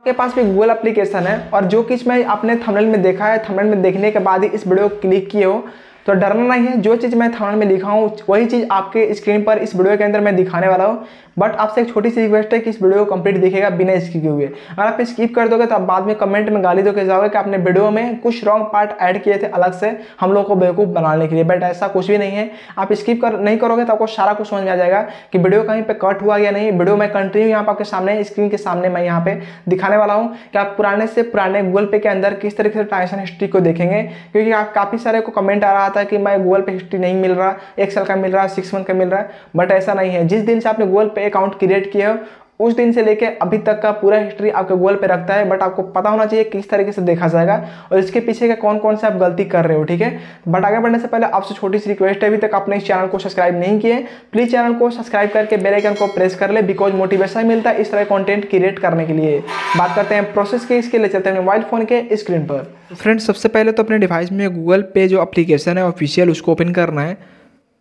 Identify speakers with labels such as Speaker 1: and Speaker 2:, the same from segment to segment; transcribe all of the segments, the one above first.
Speaker 1: आपके पास भी Google application है और जो कि इसमें आपने थंबनेल में देखा है, थंबनेल में देखने के बाद ही इस वीडियो को क्लिक किए हो, तो डरना नहीं है। जो चीज़ मैं थंबनेल में लिखा हूँ वही चीज़ आपके स्क्रीन पर इस वीडियो के अंदर मैं दिखाने वाला हूँ। बट आपसे एक छोटी सी रिक्वेस्ट है कि इस वीडियो को कंप्लीट देखिएगा बिना स्किप हुए। अगर आप स्किप कर दोगे तो आप बाद में कमेंट में गाली दो के जाओगे कि आपने वीडियो में कुछ रॉन्ग पार्ट ऐड किए थे अलग से हम लोग को बेवकूफ़ बनाने के लिए। बट ऐसा कुछ भी नहीं है। आप स्किप नहीं करोगे तो आपको सारा कुछ समझ में आ जाएगा कि वीडियो कहीं पे कट हुआ या नहीं। वीडियो में कंटिन्यू यहाँ पर आपके सामने स्क्रीन के सामने मैं यहाँ पे दिखाने वाला हूँ कि आप पुराने से पुराने गूगल पे के अंदर किस तरीके से ट्रांजेक्शन हिस्ट्री को देखेंगे। क्योंकि आप काफ़ी सारे को कमेंट आ रहा था कि मैं गूगल पे हिस्ट्री नहीं मिल रहा, 1 साल का मिल रहा, 6 मंथ का मिल रहा है। बट ऐसा नहीं है। जिस दिन से आपने गूगल पे अकाउंट क्रिएट किया उस दिन से लेके अभी तक का पूरा हिस्ट्री आपके गूगल पे रखता है। बट आपको पता होना चाहिए किस तरीके से देखा जाएगा और इसके पीछे के कौन कौन से आप गलती कर रहे हो, ठीक है। बट आगे बढ़ने से पहले आपसे छोटी सी रिक्वेस्ट है, अभी तक आपने इस चैनल को सब्सक्राइब नहीं किए, प्लीज चैनल को सब्सक्राइब करके बेल आइकन को प्रेस कर ले, बिकॉज मोटिवेशन मिलता है इस तरह कंटेंट क्रिएट करने के लिए। बात करते हैं प्रोसेस के, इसके लिए चलते हैं मोबाइल फोन के स्क्रीन पर। फ्रेंड्स, सबसे पहले तो अपने डिवाइस में गूगल पे जो एप्लीकेशन है ऑफिशियल उसको ओपन करना है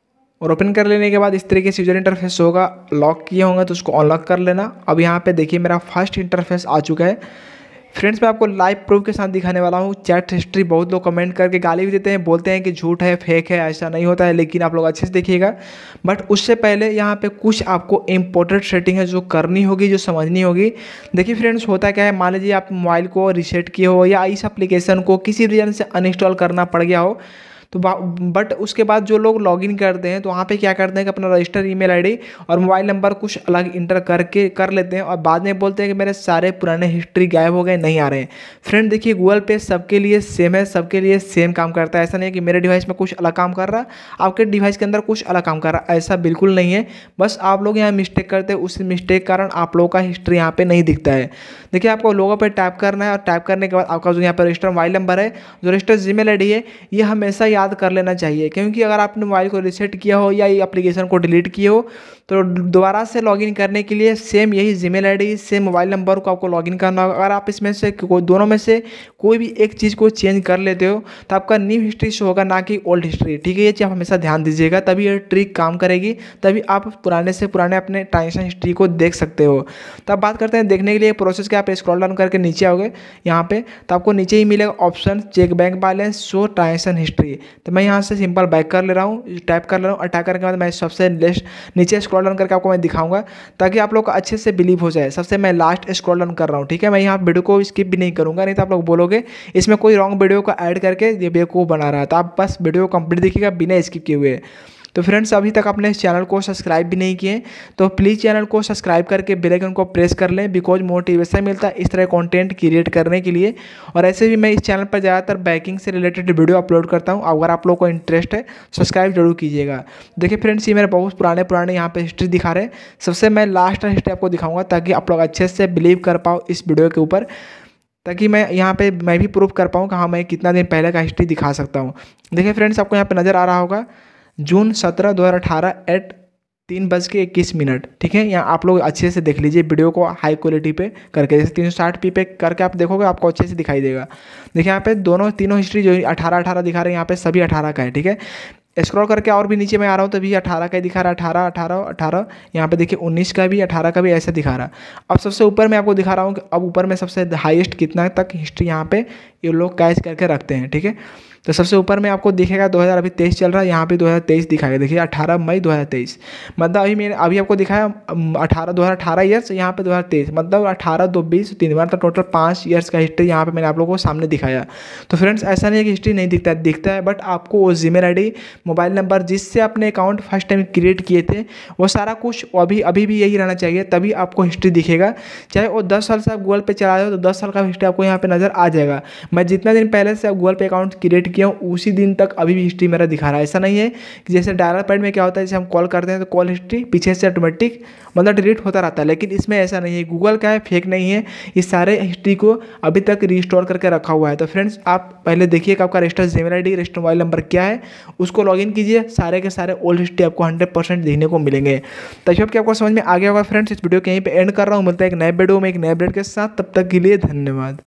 Speaker 1: और ओपन कर लेने के बाद इस तरीके से यूजर इंटरफेस होगा। लॉक किए होंगे तो उसको अनलॉक कर लेना। अब यहाँ पे देखिए मेरा फर्स्ट इंटरफेस आ चुका है। फ्रेंड्स, मैं आपको लाइव प्रूफ के साथ दिखाने वाला हूँ। चैट हिस्ट्री बहुत लोग कमेंट करके गाली भी देते हैं, बोलते हैं कि झूठ है, फेक है, ऐसा नहीं होता है, लेकिन आप लोग अच्छे से देखिएगा। बट उससे पहले यहाँ पे कुछ आपको इंपॉर्टेंट सेटिंग है जो करनी होगी, जो समझनी होगी। देखिए फ्रेंड्स, होता क्या है, मान लीजिए आप मोबाइल को रीसेट किए हो या इस एप्लीकेशन को किसी रीजन से अनइंस्टॉल करना पड़ गया हो तो बट उसके बाद जो लोग लॉगिन करते हैं तो वहाँ पे क्या करते हैं कि अपना रजिस्टर ईमेल आईडी और मोबाइल नंबर कुछ अलग इंटर करके कर लेते हैं और बाद में बोलते हैं कि मेरे सारे पुराने हिस्ट्री गायब हो गए, नहीं आ रहे हैं। फ्रेंड देखिए, गूगल पे सबके लिए सेम है, सबके लिए सेम काम करता है। ऐसा नहीं है कि मेरे डिवाइस में कुछ अलग काम कर रहा, आपके डिवाइस के अंदर कुछ अलग काम कर रहा, ऐसा बिल्कुल नहीं है। बस आप लोग यहाँ मिस्टेक करते हैं, उस मिस्टेक के कारण आप लोगों का हिस्ट्री यहाँ पे नहीं दिखता है। देखिए, आपको लोगों पर टैप करना है और टैप करने के बाद आपका जो यहाँ पर रजिस्टर मोबाइल नंबर है, जो रजिस्टर जीमेल आईडी है, ये हमेशा याद कर लेना चाहिए। क्योंकि अगर आपने मोबाइल को रीसेट किया हो या ये एप्लीकेशन को डिलीट किए हो तो दोबारा से लॉगिन करने के लिए सेम यही Gmail ID, same mobile number को आपको लॉगिन करना होगा। अगर आप इसमें से दोनों में से कोई भी एक चीज़ को चेंज कर लेते हो तो आपका न्यू हिस्ट्री शो होगा, ना कि ओल्ड हिस्ट्री, ठीक है। ये चीज़ आप हमेशा ध्यान दीजिएगा, तभी ये ट्रिक काम करेगी, तभी आप पुराने से पुराने अपने ट्रांजेक्शन हिस्ट्री को देख सकते हो। तो अब बात करते हैं देखने के लिए प्रोसेस के। आप स्क्रॉल डाउन करके नीचे आओगे यहाँ पे तो आपको नीचे ही मिलेगा option check bank balance, show transaction history. तो मैं यहाँ से सिंपल बैक कर ले रहा हूँ, टैप कर ले रहा हूँ और टैप करने के बाद मैं सबसे नीचे स्क्रॉल डाउन करके आपको मैं दिखाऊंगा ताकि आप लोग को अच्छे से बिलीव हो जाए। सबसे मैं लास्ट स्क्रॉल डाउन कर रहा हूँ, ठीक है। मैं यहाँ वीडियो को स्किप भी नहीं करूँगा, नहीं तो आप लोग बोलोगे इसमें कोई रॉन्ग वीडियो को ऐड करके ये बेवकूफ़ बना रहा है। तो आप बस वीडियो कंप्लीट देखिएगा बिना स्किप किए हुए। तो फ्रेंड्स, अभी तक आपने इस चैनल को सब्सक्राइब भी नहीं किए तो प्लीज़ चैनल को सब्सक्राइब करके बेल आइकन को प्रेस कर लें, बिकॉज मोटिवेशन मिलता है इस तरह कंटेंट क्रिएट करने के लिए। और ऐसे भी मैं इस चैनल पर ज़्यादातर बैंकिंग से रिलेटेड वीडियो अपलोड करता हूं। अगर आप लोगों को इंटरेस्ट है सब्सक्राइब जरूर कीजिएगा। देखिए फ्रेंड्स, ये मेरे बहुत पुराने यहाँ पे हिस्ट्री दिखा रहे हैं। सबसे मैं लास्ट हिस्ट्री आपको दिखाऊँगा ताकि आप लोग अच्छे से बिलीव कर पाओ इस वीडियो के ऊपर, ताकि मैं यहाँ पे मैं भी प्रूव कर पाऊँ कि हाँ मैं कितना दिन पहले का हिस्ट्री दिखा सकता हूँ। देखिए फ्रेंड्स, आपको यहाँ पे नज़र आ रहा होगा जून 17, 2018 एट 3:21, ठीक है। यहाँ आप लोग अच्छे से देख लीजिए वीडियो को हाई क्वालिटी पे करके, जैसे 360p पे करके आप देखोगे आपको अच्छे से दिखाई देगा। देखिए यहाँ पे तीनों हिस्ट्री जो 18 दिखा रहे हैं यहाँ पे सभी 18 का है, ठीक है। स्क्रॉल करके और भी नीचे मैं आ रहा हूँ तो भी 18 का ही दिखा रहा है, 18 यहाँ पे देखिए 19 का भी, 18 का भी ऐसे दिखा रहा है। अब सबसे ऊपर मैं आपको दिखा रहा हूँ कि अब ऊपर में सबसे हाईएस्ट कितना तक हिस्ट्री यहाँ पे ये लोग कैच करके रखते हैं, ठीक है। तो सबसे ऊपर में आपको दिखेगा 2023 चल रहा है, यहाँ पे 2023 दिखाएगा। देखिए 18 मई 2023, मतलब अभी आपको दिखाया 2018 ईयर्स, यहाँ पे 2023, मतलब 18, 2, 20, 3 बार, तो टोटल 5 ईयर्स का हिस्ट्री यहाँ पे मैंने आप लोगों को सामने दिखाया। तो फ्रेंड्स, ऐसा नहीं है कि हिस्ट्री नहीं दिखता है, बट आपको वो जीमेल आईडी, मोबाइल नंबर जिससे अपने अकाउंट फर्स्ट टाइम क्रिएट किए थे वो सारा कुछ अभी भी यही रहना चाहिए, तभी आपको हिस्ट्री दिखेगा। चाहे वो 10 साल से आप गूगल पे चला रहे हो तो 10 साल का हिस्ट्री आपको यहाँ पे नजर आ जाएगा। मैं जितना दिन पहले से गूगल पे अकाउंट क्रिएट किया हूँ उसी दिन तक अभी भी हिस्ट्री मेरा दिखा रहा है। ऐसा नहीं है कि जैसे डायलर पैड में क्या होता है, जैसे हम कॉल करते हैं तो कॉल हिस्ट्री पीछे से ऑटोमेटिक मतलब डिलीट होता रहता है, लेकिन इसमें ऐसा नहीं है। गूगल का है, फेक नहीं है, इस सारे हिस्ट्री को अभी तक रिस्टोर करके रखा हुआ है। तो फ्रेंड्स, आप पहले देखिए कि आपका register Gmail ID, register mobile number क्या है, उसको लॉगिन कीजिए, सारे के सारे ओल्ड हिस्ट्री आपको 100% देखने को मिलेंगे। तो अब आपको समझ में आ गया होगा फ्रेंड्स। इस वीडियो को यहीं पे एंड कर रहा हूँ, मिलता है एक नए वीडियो में एक नए अपडेट के साथ, तब तक के लिए धन्यवाद।